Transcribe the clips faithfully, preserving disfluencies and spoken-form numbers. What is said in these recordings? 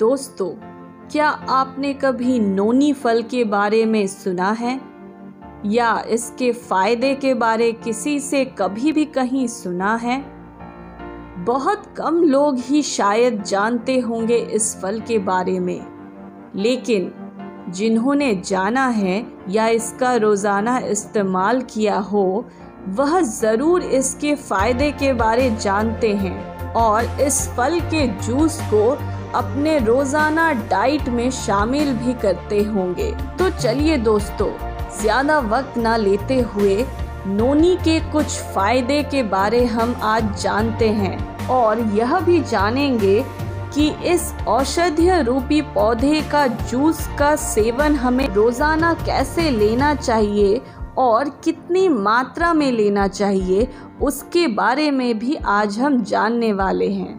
दोस्तों, क्या आपने कभी नोनी फल के बारे में सुना है या इसके फायदे के बारे किसी से कभी भी कहीं सुना है? बहुत कम लोग ही शायद जानते होंगे इस फल के बारे में, लेकिन जिन्होंने जाना है या इसका रोज़ाना इस्तेमाल किया हो वह ज़रूर इसके फ़ायदे के बारे जानते हैं और इस फल के जूस को अपने रोज़ाना डाइट में शामिल भी करते होंगे। तो चलिए दोस्तों, ज़्यादा वक्त ना लेते हुए नोनी के कुछ फ़ायदे के बारे हम आज जानते हैं और यह भी जानेंगे कि इस औषधीय रूपी पौधे का जूस का सेवन हमें रोज़ाना कैसे लेना चाहिए और कितनी मात्रा में लेना चाहिए, उसके बारे में भी आज हम जानने वाले हैं।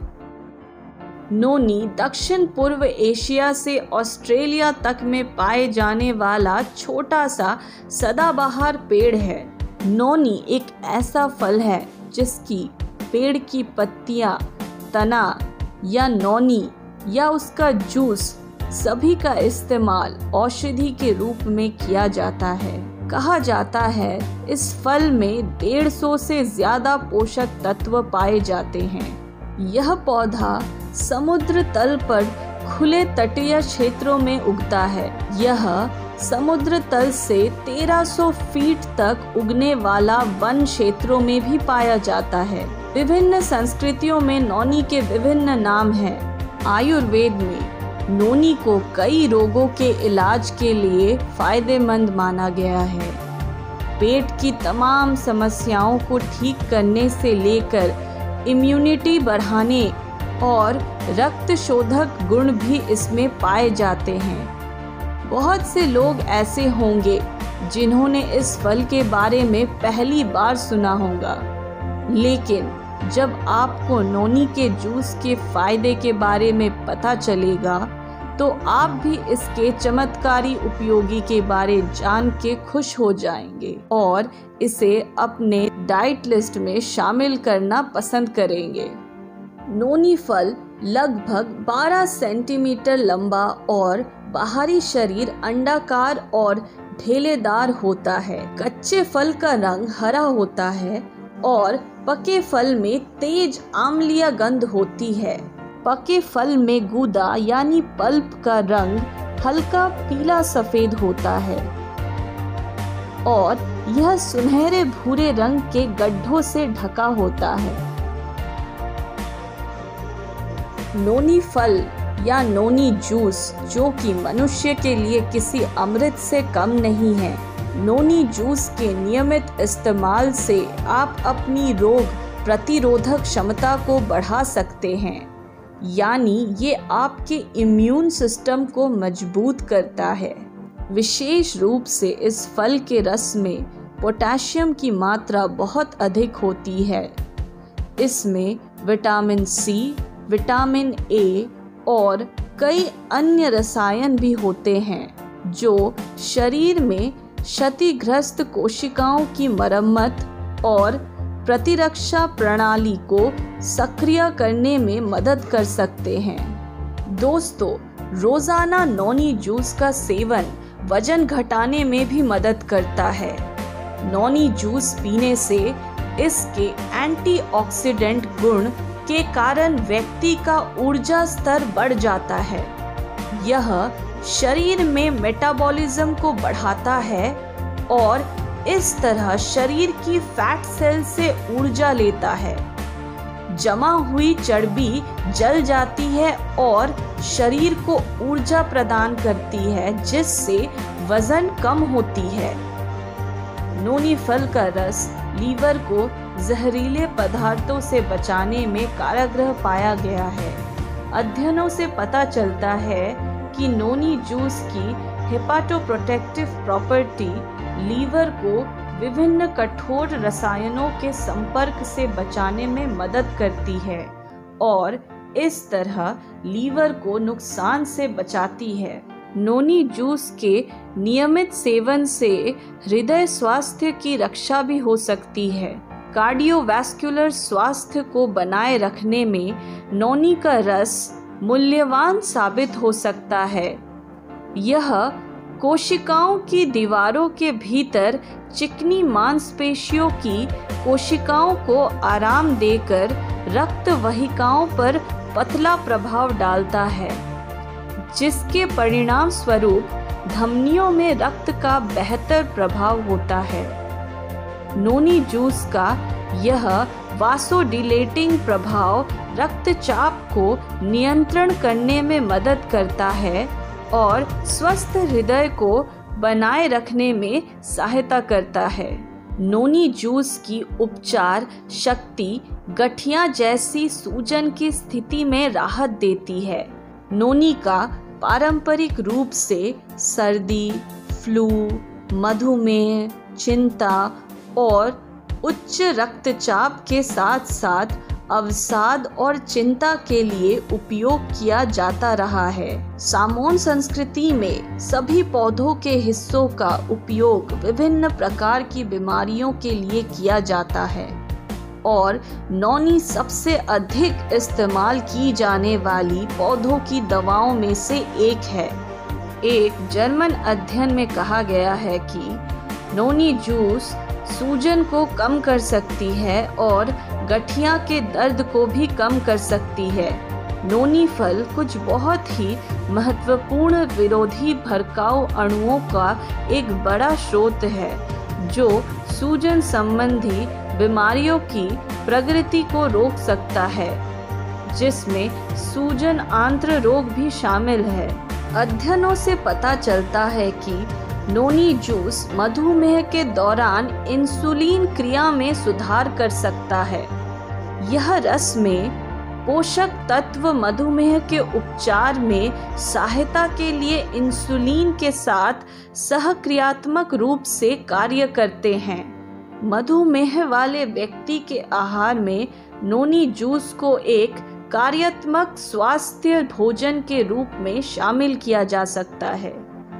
नोनी दक्षिण पूर्व एशिया से ऑस्ट्रेलिया तक में पाए जाने वाला छोटा सा सदाबहार पेड़ है। नोनी एक ऐसा फल है जिसकी पेड़ की पत्तियां, तना या नौनी या उसका जूस सभी का इस्तेमाल औषधि के रूप में किया जाता है। कहा जाता है इस फल में डेढ़ सौ से ज्यादा पोषक तत्व पाए जाते हैं। यह पौधा समुद्र तल पर खुले तटीय क्षेत्रों में उगता है। यह समुद्र तल से तेरह सौ फीट तक उगने वाला वन क्षेत्रों में भी पाया जाता है। विभिन्न संस्कृतियों में नोनी के विभिन्न नाम हैं। आयुर्वेद में नोनी को कई रोगों के इलाज के लिए फायदेमंद माना गया है। पेट की तमाम समस्याओं को ठीक करने से लेकर इम्यूनिटी बढ़ाने और रक्त शोधक गुण भी इसमें पाए जाते हैं। बहुत से लोग ऐसे होंगे जिन्होंने इस फल के बारे में पहली बार सुना होगा, लेकिन जब आपको नोनी के जूस के फायदे के बारे में पता चलेगा तो आप भी इसके चमत्कारी उपयोगी के बारे जान के खुश हो जाएंगे और इसे अपने डाइट लिस्ट में शामिल करना पसंद करेंगे। नोनी फल लगभग बारह सेंटीमीटर लंबा और बाहरी शरीर अंडाकार और ढेलेदार होता है। कच्चे फल का रंग हरा होता है और पके फल में तेज आम्लीय गंध होती है। पके फल में गूदा यानी पल्प का रंग हल्का पीला सफेद होता है और यह सुनहरे भूरे रंग के गड्ढों से ढका होता है। नोनी फल या नोनी जूस, जो कि मनुष्य के लिए किसी अमृत से कम नहीं है। नोनी जूस के नियमित इस्तेमाल से आप अपनी रोग प्रतिरोधक क्षमता को बढ़ा सकते हैं, यानी ये आपके इम्यून सिस्टम को मजबूत करता है। विशेष रूप से इस फल के रस में पोटेशियम की मात्रा बहुत अधिक होती है। इसमें विटामिन सी, विटामिन ए और कई अन्य रसायन भी होते हैं जो शरीर में क्षतिग्रस्त कोशिकाओं की मरम्मत और प्रतिरक्षा प्रणाली को सक्रिय करने में मदद कर सकते हैं। दोस्तों, रोजाना नोनी जूस का सेवन वजन घटाने में भी मदद करता है। नोनी जूस पीने से इसके एंटीऑक्सीडेंट गुण के कारण व्यक्ति का ऊर्जा स्तर बढ़ जाता है। यह शरीर में मेटाबॉलिज्म को बढ़ाता है और इस तरह शरीर की फैट सेल से ऊर्जा लेता है। जमा हुई चर्बी जल जाती है और शरीर को ऊर्जा प्रदान करती है, जिससे वजन कम होती है। नोनी फल का रस लीवर को जहरीले पदार्थों से बचाने में कारगर पाया गया है। अध्ययनों से पता चलता है कि नोनी जूस की हेपाटोप्रोटेक्टिव प्रॉपर्टी लीवर को विभिन्न कठोर रसायनों के संपर्क से बचाने में मदद करती है और इस तरह लीवर को नुकसान से बचाती है। नोनी जूस के नियमित सेवन से हृदय स्वास्थ्य की रक्षा भी हो सकती है। कार्डियोवैस्कुलर स्वास्थ्य को बनाए रखने में नोनी का रस मूल्यवान साबित हो सकता है। यह कोशिकाओं की दीवारों के भीतर चिकनी मांसपेशियों की कोशिकाओं को आराम देकर रक्त वाहिकाओं पर पतला प्रभाव डालता है, जिसके परिणाम स्वरूप धमनियों में रक्त का बेहतर प्रभाव होता है। नोनी जूस का यह वासोडिलेटिंग प्रभाव रक्तचाप को नियंत्रण करने में मदद करता है और स्वस्थ हृदय को बनाए रखने में सहायता करता है। नोनी जूस की उपचार शक्ति गठिया जैसी सूजन की स्थिति में राहत देती है। नोनी का पारंपरिक रूप से सर्दी, फ्लू, मधुमेह, चिंता और उच्च रक्तचाप के साथ साथ अवसाद और चिंता के लिए उपयोग किया जाता रहा है। सामोन संस्कृति में सभी पौधों के हिस्सों का उपयोग विभिन्न प्रकार की बीमारियों के लिए किया जाता है और नोनी सबसे अधिक इस्तेमाल की जाने वाली पौधों की दवाओं में से एक है। एक जर्मन अध्ययन में कहा गया है कि नोनी जूस सूजन को कम कर सकती है और गठिया के दर्द को भी कम कर सकती है। नोनी फल कुछ बहुत ही महत्वपूर्ण विरोधी भड़काऊ अणुओं का एक बड़ा स्रोत है, जो सूजन संबंधी बीमारियों की प्रगति को रोक सकता है, जिसमें सूजन आंत्र रोग भी शामिल है। अध्ययनों से पता चलता है कि नोनी जूस मधुमेह के दौरान इंसुलिन क्रिया में सुधार कर सकता है। यह रस में पोषक तत्व मधुमेह के उपचार में सहायता के लिए इंसुलिन के साथ सहक्रियात्मक रूप से कार्य करते हैं। मधुमेह वाले व्यक्ति के आहार में नोनी जूस को एक कार्यात्मक स्वास्थ्य भोजन के रूप में शामिल किया जा सकता है।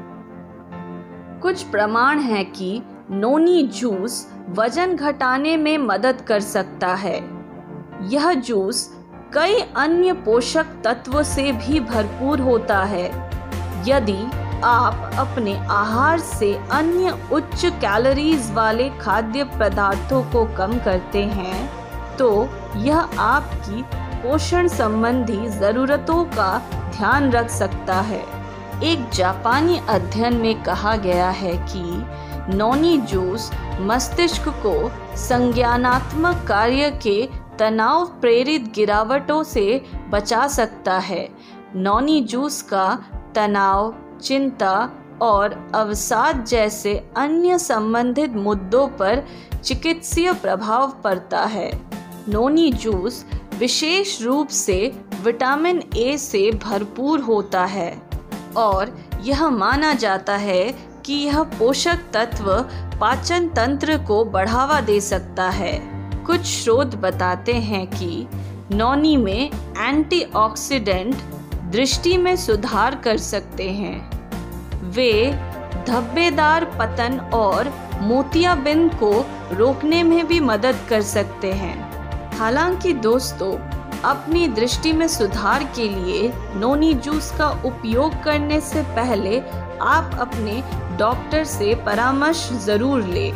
कुछ प्रमाण हैं कि नोनी जूस वजन घटाने में मदद कर सकता है। यह जूस कई अन्य पोषक तत्वों से भी भरपूर होता है। यदि आप अपने आहार से अन्य उच्च कैलोरीज वाले खाद्य पदार्थों को कम करते हैं, तो यह आपकी पोषण संबंधी ज़रूरतों का ध्यान रख सकता है। एक जापानी अध्ययन में कहा गया है कि नोनी जूस मस्तिष्क को संज्ञानात्मक कार्य के तनाव प्रेरित गिरावटों से बचा सकता है। नोनी जूस का तनाव, चिंता और अवसाद जैसे अन्य संबंधित मुद्दों पर चिकित्सीय प्रभाव पड़ता है। नोनी जूस विशेष रूप से विटामिन ए से भरपूर होता है और यह माना जाता है कि यह पोषक तत्व पाचन तंत्र को बढ़ावा दे सकता है। कुछ शोध बताते हैं कि नोनी में एंटीऑक्सीडेंट दृष्टि में सुधार कर सकते हैं। वे धब्बेदार पतन और मोतियाबिंद को रोकने में भी मदद कर सकते हैं। हालांकि दोस्तों, अपनी दृष्टि में सुधार के लिए नोनी जूस का उपयोग करने से पहले आप अपने डॉक्टर से परामर्श जरूर लें।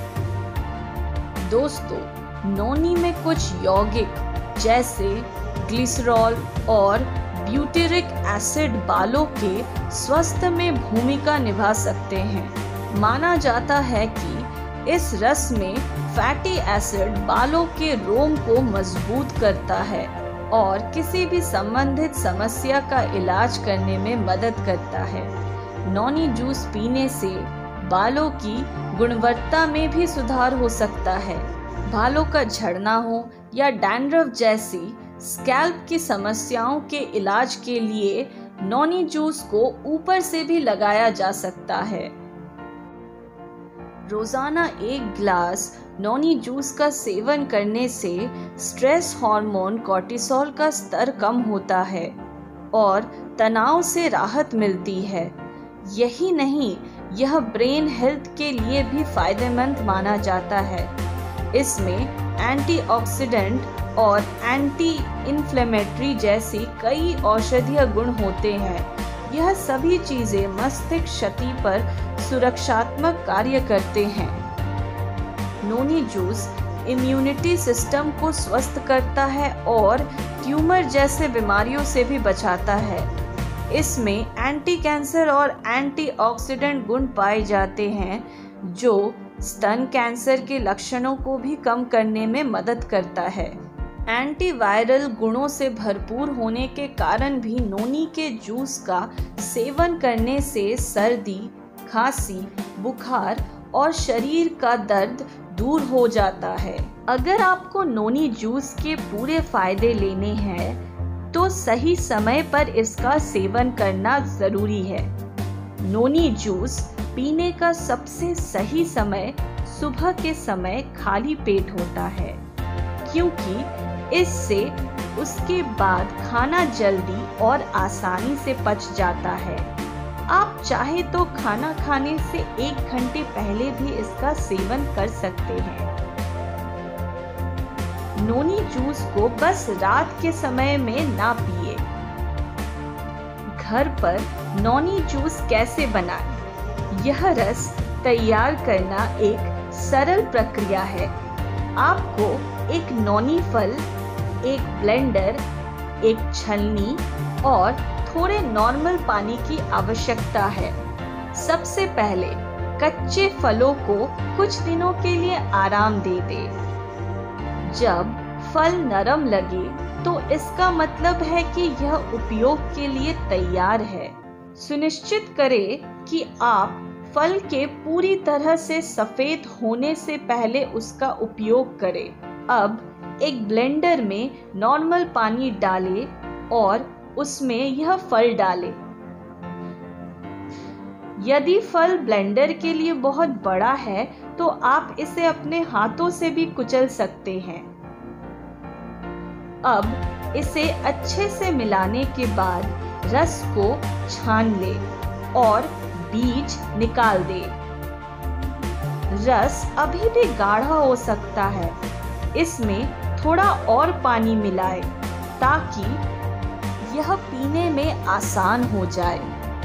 दोस्तों, नोनी में कुछ यौगिक जैसे ग्लिसरॉल और ब्यूटेरिक एसिड बालों के स्वास्थ्य में भूमिका निभा सकते हैं। माना जाता है कि इस रस में फैटी एसिड बालों के रोम को मजबूत करता है और किसी भी संबंधित समस्या का इलाज करने में मदद करता है। नोनी जूस पीने से बालों की गुणवत्ता में भी सुधार हो सकता है। बालों का झड़ना हो या डैंड्रफ जैसी स्कैल्प की समस्याओं के इलाज के लिए नोनी जूस को ऊपर से भी लगाया जा सकता है। रोजाना एक गिलास नोनी जूस का सेवन करने से स्ट्रेस हार्मोन कॉर्टिसोल का स्तर कम होता है और तनाव से राहत मिलती है। यही नहीं, यह ब्रेन हेल्थ के लिए भी फायदेमंद माना जाता है। इसमें एंटीऑक्सीडेंट और एंटी इन्फ्लेमेटरी जैसी कई औषधीय गुण होते हैं। यह सभी चीजें मस्तिष्क क्षति पर सुरक्षात्मक कार्य करते हैं। नोनी जूस इम्यूनिटी सिस्टम को स्वस्थ करता है और ट्यूमर जैसे बीमारियों से भी बचाता है। इसमें एंटी कैंसर और एंटीऑक्सीडेंट गुण पाए जाते हैं जो स्तन कैंसर के लक्षणों को भी कम करने में मदद करता है। एंटीवायरल गुणों से भरपूर होने के कारण भी नोनी के जूस का सेवन करने से सर्दी, खांसी, बुखार और शरीर का दर्द दूर हो जाता है। अगर आपको नोनी जूस के पूरे फायदे लेने हैं तो सही समय पर इसका सेवन करना जरूरी है। नोनी जूस पीने का सबसे सही समय सुबह के समय खाली पेट होता है, क्योंकि इससे उसके बाद खाना जल्दी और आसानी से पच जाता है। आप चाहे तो खाना खाने से एक घंटे पहले भी इसका सेवन कर सकते हैं। नोनी जूस को बस रात के समय में ना पिए। घर पर नोनी जूस कैसे बनाएं? यह रस तैयार करना एक सरल प्रक्रिया है। आपको एक नोनी फल, एक ब्लेंडर, एक छलनी और थोड़े नॉर्मल पानी की आवश्यकता है। सबसे पहले कच्चे फलों को कुछ दिनों के लिए आराम दे दे। जब फल नरम लगे तो इसका मतलब है कि यह उपयोग के लिए तैयार है। सुनिश्चित करें कि आप फल के पूरी तरह से सफेद होने से पहले उसका उपयोग करें। अब एक ब्लेंडर में नॉर्मल पानी डालें और उसमें यह फल डालें। यदि फल ब्लेंडर के लिए बहुत बड़ा है तो आप इसे अपने हाथों से भी कुचल सकते हैं। अब इसे अच्छे से मिलाने के बाद रस को छान लें और बीज निकाल दें। रस अभी भी गाढ़ा हो सकता है। इसमें थोड़ा और पानी मिलाएं ताकि यह पीने में आसान हो जाए।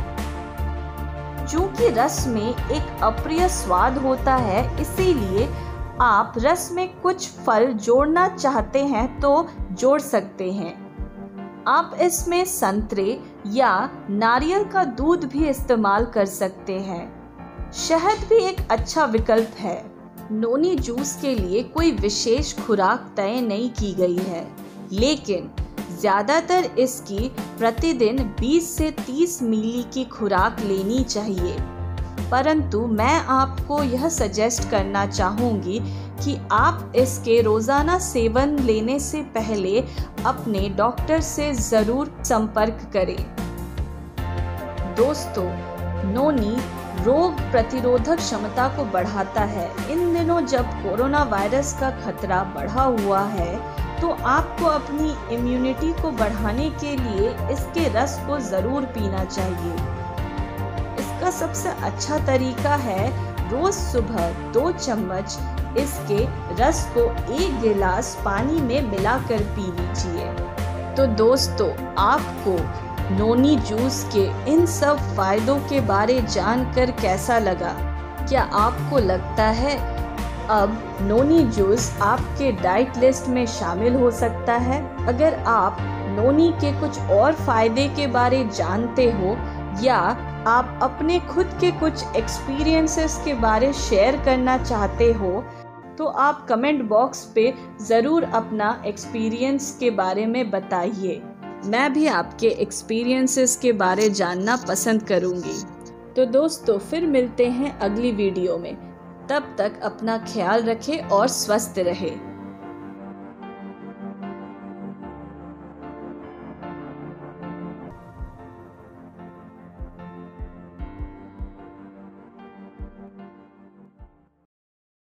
चूंकि रस में एक अप्रिय स्वाद होता है, इसीलिए आप रस में कुछ फल जोड़ना चाहते हैं तो जोड़ सकते हैं। आप इसमें संतरे या नारियल का दूध भी इस्तेमाल कर सकते हैं। शहद भी एक अच्छा विकल्प है। नोनी जूस के लिए कोई विशेष खुराक तय नहीं की गई है, लेकिन ज़्यादातर इसकी प्रतिदिन बीस से तीस मिली की खुराक लेनी चाहिए। परंतु मैं आपको यह सजेस्ट करना चाहूँगी कि आप इसके रोज़ाना सेवन लेने से पहले अपने डॉक्टर से ज़रूर संपर्क करें। दोस्तों, नोनी रोग प्रतिरोधक क्षमता को बढ़ाता है। इन दिनों जब कोरोना वायरस का खतरा बढ़ा हुआ है तो आपको अपनी इम्यूनिटी को बढ़ाने के लिए इसके रस को ज़रूर पीना चाहिए। इसका सबसे अच्छा तरीका है रोज सुबह दो चम्मच इसके रस को एक गिलास पानी में मिलाकर पी लीजिए। तो दोस्तों, आपको नोनी जूस के इन सब फायदों के बारे जानकर कैसा लगा? क्या आपको लगता है अब नोनी जूस आपके डाइट लिस्ट में शामिल हो सकता है? अगर आप नोनी के कुछ और फायदे के बारे जानते हो या आप अपने खुद के कुछ एक्सपीरियंसेस के बारे शेयर करना चाहते हो तो आप कमेंट बॉक्स पे ज़रूर अपना एक्सपीरियंस के बारे में बताइए। मैं भी आपके एक्सपीरियंसेस के बारे जानना पसंद करूँगी। तो दोस्तों, फिर मिलते हैं अगली वीडियो में। तब तक अपना ख्याल रखें और स्वस्थ रहें।